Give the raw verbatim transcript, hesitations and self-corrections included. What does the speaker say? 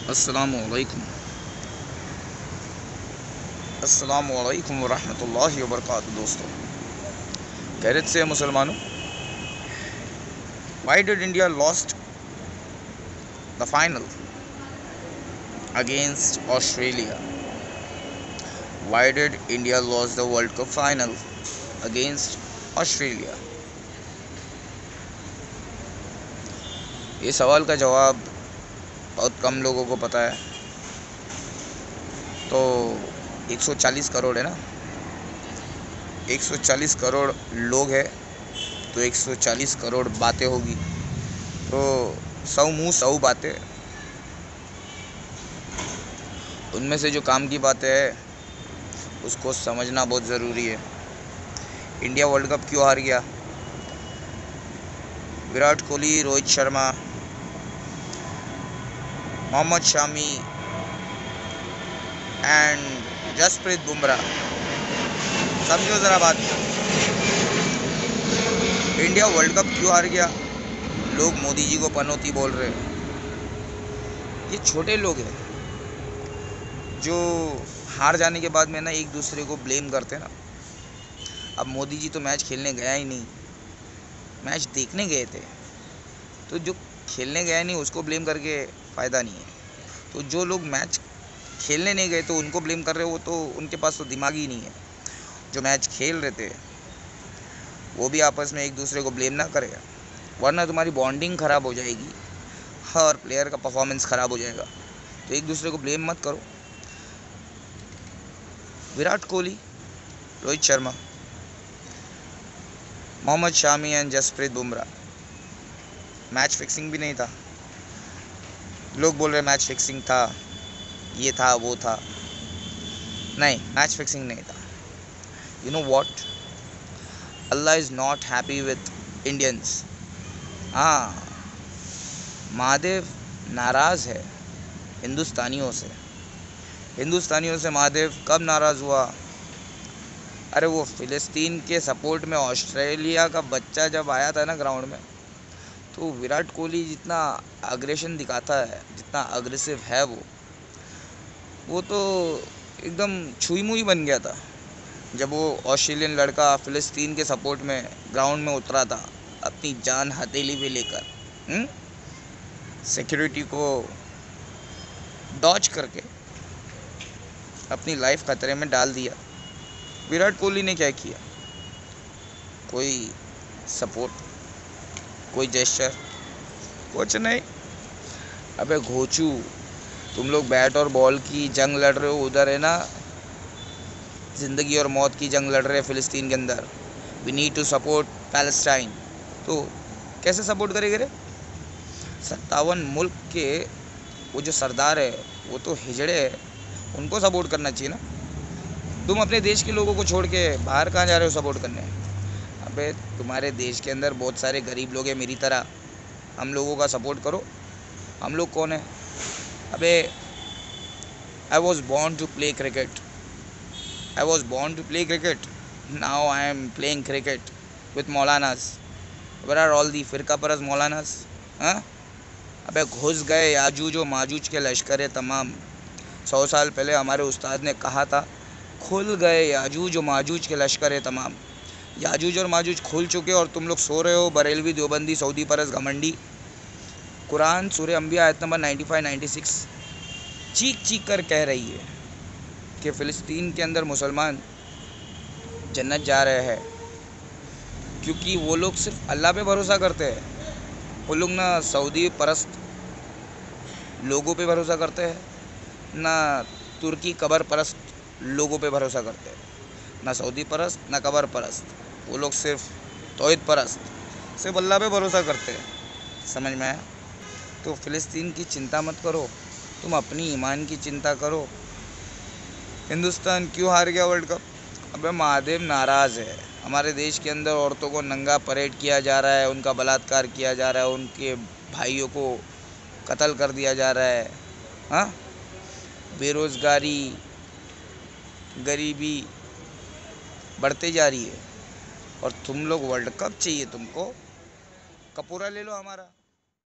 अस्सलामुअलैकुम अस्सलामुअलैकुम वरहमतुल्लाहि वबरकातुहू। दोस्तों, खैरियत से मुसलमानों, why did India lost the final against Australia? Why did India lost the world cup final against Australia? ये सवाल का जवाब बहुत कम लोगों को पता है। तो एक सौ चालीस करोड़ है ना, एक सौ चालीस करोड़ लोग हैं, तो एक सौ चालीस करोड़ बातें होगी। तो सौ मुंह सौ बातें, उनमें से जो काम की बातें है उसको समझना बहुत ज़रूरी है। इंडिया वर्ल्ड कप क्यों हार गया? विराट कोहली, रोहित शर्मा, मोहम्मद शामी एंड जसप्रीत बुमराह, समझो ज़रा बात। इंडिया वर्ल्ड कप क्यों हार गया? लोग मोदी जी को पनौती बोल रहे हैं। ये छोटे लोग हैं जो हार जाने के बाद में ना एक दूसरे को ब्लेम करते हैं ना। अब मोदी जी तो मैच खेलने गया ही नहीं, मैच देखने गए थे, तो जो खेलने गया नहीं उसको ब्लेम करके फ़ायदा नहीं है। तो जो लोग मैच खेलने नहीं गए तो उनको ब्लेम कर रहे हो, वो तो उनके पास तो दिमाग ही नहीं है। जो मैच खेल रहे थे वो भी आपस में एक दूसरे को ब्लेम ना करें, वरना तुम्हारी बॉन्डिंग ख़राब हो जाएगी और प्लेयर का परफॉर्मेंस ख़राब हो जाएगा। तो एक दूसरे को ब्लेम मत करो। Virat Kohli, Rohit Sharma, Mohammed Shami and Jasprit Bumrah, match fixing भी नहीं था। लोग बोल रहे मैच फिक्सिंग था, ये था वो था। नहीं, मैच फिक्सिंग नहीं था। You know what, Allah is not happy with Indians. हाँ, महादेव नाराज़ है हिंदुस्तानियों से। हिंदुस्तानियों से महादेव कब नाराज़ हुआ? अरे वो फ़िलिस्तीन के सपोर्ट में ऑस्ट्रेलिया का बच्चा जब आया था ना ग्राउंड में, तो विराट कोहली जितना अग्रेशन दिखाता है, जितना अग्रेसिव है वो वो तो एकदम छुई मुई बन गया था जब वो ऑस्ट्रेलियन लड़का फ़िलिस्तीन के सपोर्ट में ग्राउंड में उतरा था, अपनी जान हथेली पे लेकर सिक्योरिटी को डॉज करके अपनी लाइफ खतरे में डाल दिया। विराट कोहली ने क्या किया? कोई सपोर्ट, कोई जेस्चर, कुछ नहीं। अबे घोचू, तुम लोग बैट और बॉल की जंग लड़ रहे हो, उधर है ना ज़िंदगी और मौत की जंग लड़ रहे हैं फ़िलिस्तीन के अंदर। We need to support Palestine. तो कैसे सपोर्ट करेंगे रे? सत्तावन मुल्क के वो जो सरदार है वो तो हिजड़े है, उनको सपोर्ट करना चाहिए ना। तुम अपने देश के लोगों को छोड़ के बाहर कहाँ जा रहे हो सपोर्ट करने? अबे तुम्हारे देश के अंदर बहुत सारे गरीब लोग हैं मेरी तरह, हम लोगों का सपोर्ट करो। हम लोग कौन है? अबे I was born to play cricket, I was born to play cricket, now I am playing cricket with मौलानास। वेयर आर ऑल दी फ़िरका परस्त मौलानास? हाँ, अबे घुस गए याजूज और माजूज के लश्कर तमाम। सौ साल पहले हमारे उस्ताद ने कहा था, खुल गए याजूज और माजूज के लश्कर तमाम। याजूज और माजूज खुल चुके और तुम लोग सो रहे हो, बरेलवी, देवबंदी, सऊदी परस्त, घमंडी। कुरान सूरह अंबिया आयत नंबर पचानवे छियानवे चीख चीख कर कह रही है कि फ़िलिस्तीन के अंदर मुसलमान जन्नत जा रहे हैं, क्योंकि वो लोग सिर्फ अल्लाह पे भरोसा करते हैं। वो लोग ना सऊदी परस्त लोगों पे भरोसा करते हैं, ना तुर्की कबर परस्त लोगों पे भरोसा करते हैं, ना सऊदी परस्त ना कबर परस्त। वो लोग सिर्फ तौहीद परस्त, सिर्फ अल्लाह पे भरोसा करते हैं। समझ में आया? तो फ़िलिस्तीन की चिंता मत करो, तुम अपनी ईमान की चिंता करो। हिंदुस्तान क्यों हार गया वर्ल्ड कप? अबे महादेव नाराज़ है। हमारे देश के अंदर औरतों को नंगा परेड किया जा रहा है, उनका बलात्कार किया जा रहा है, उनके भाइयों को कत्ल कर दिया जा रहा है। हाँ, बेरोज़गारी, गरीबी बढ़ते जा रही है, और तुम लोग वर्ल्ड कप चाहिए तुमको? कपूरा ले लो हमारा।